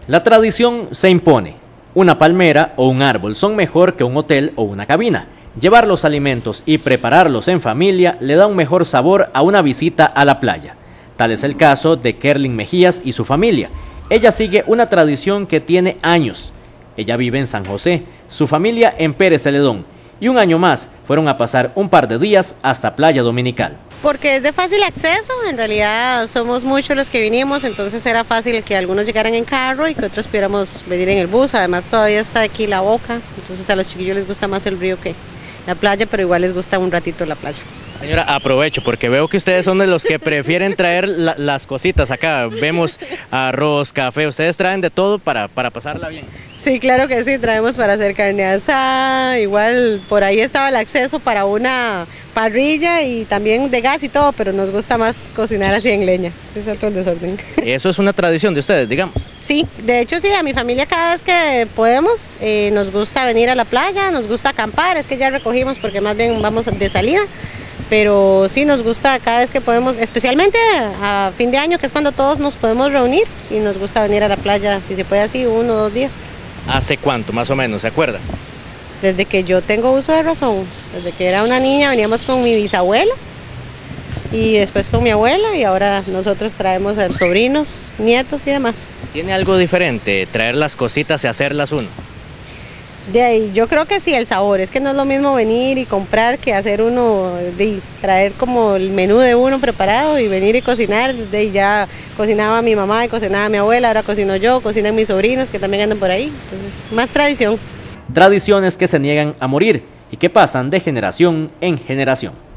La tradición se impone. Una palmera o un árbol son mejor que un hotel o una cabina. Llevar los alimentos y prepararlos en familia le da un mejor sabor a una visita a la playa. Tal es el caso de Kerlin Mejías y su familia. Ella sigue una tradición que tiene años. Ella vive en San José, su familia en Pérez Celedón, y un año más fueron a pasar un par de días hasta Playa Dominical. Porque es de fácil acceso, en realidad somos muchos los que vinimos, entonces era fácil que algunos llegaran en carro y que otros pudiéramos venir en el bus. Además todavía está aquí La Boca, entonces a los chiquillos les gusta más el río que la playa, pero igual les gusta un ratito la playa. Señora, aprovecho porque veo que ustedes son de los que prefieren traer las cositas acá. Vemos arroz, café, ustedes traen de todo para pasarla bien. Sí, claro que sí, traemos para hacer carne asada, igual por ahí estaba el acceso para una parrilla y también de gas y todo, pero nos gusta más cocinar así en leña, es todo el desorden. Eso es una tradición de ustedes, digamos. Sí, de hecho sí, a mi familia cada vez que podemos nos gusta venir a la playa, nos gusta acampar, es que ya recogimos porque más bien vamos de salida, pero sí nos gusta cada vez que podemos, especialmente a fin de año, que es cuando todos nos podemos reunir y nos gusta venir a la playa, si se puede así, 1 o 2 días. ¿Hace cuánto, más o menos, se acuerda? Desde que yo tengo uso de razón, desde que era una niña veníamos con mi bisabuelo y después con mi abuela y ahora nosotros traemos a los sobrinos, nietos y demás. ¿Tiene algo diferente traer las cositas y hacerlas uno? De ahí, yo creo que sí, el sabor, es que no es lo mismo venir y comprar que hacer uno, de traer como el menú de uno preparado y venir y cocinar. De ahí ya cocinaba mi mamá y cocinaba mi abuela, ahora cocino yo, cocinan mis sobrinos que también andan por ahí, entonces más tradición. Tradiciones que se niegan a morir y que pasan de generación en generación.